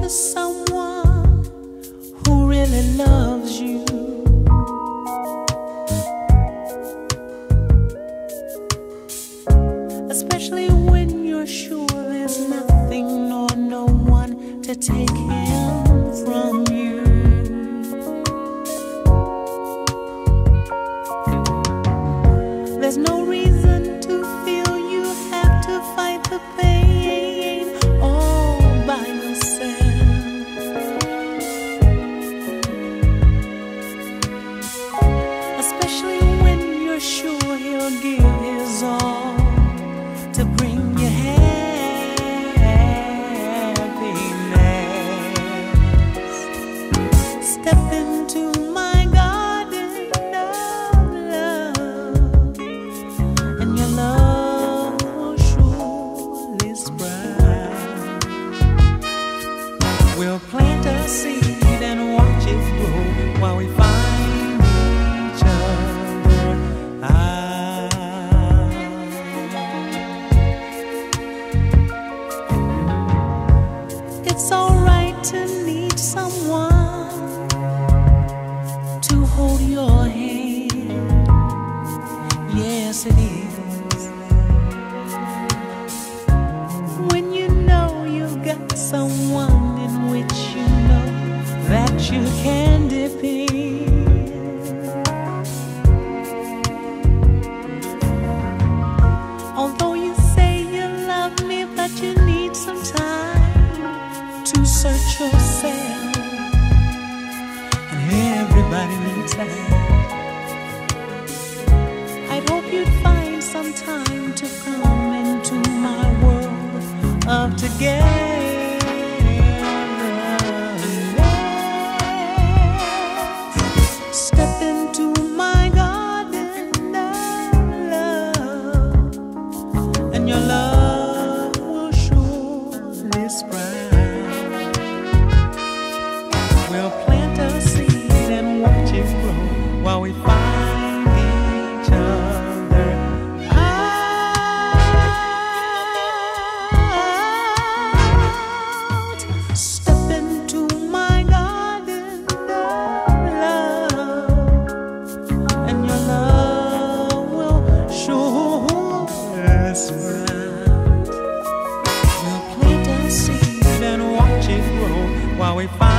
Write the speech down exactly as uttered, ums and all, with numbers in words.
to someone who really loves you. Especially when you're sure there's nothing nor no one to take him from you. There's no reason to feel you have to fight the pain all by yourself. Especially when you're sure he'll give his all to bring you happiness. Step into my garden of love, and your love will surely sprout. We'll plant a seed and watch it grow while we find each other out. It's alright to need someone to hold your hand. Yes, it is. When you know you've got someone in which you know that you can depend. Although you say you love me, but you need some time to search yourself, and everybody needs that. I'd hope you'd find some time to come into my world of together. Step into my garden of love, and your love will surely sprout. We'll plant a seed and watch it grow while we find each other out. Step into my garden of love, and your love will surely sprout. We'll plant a seed and watch it grow while we find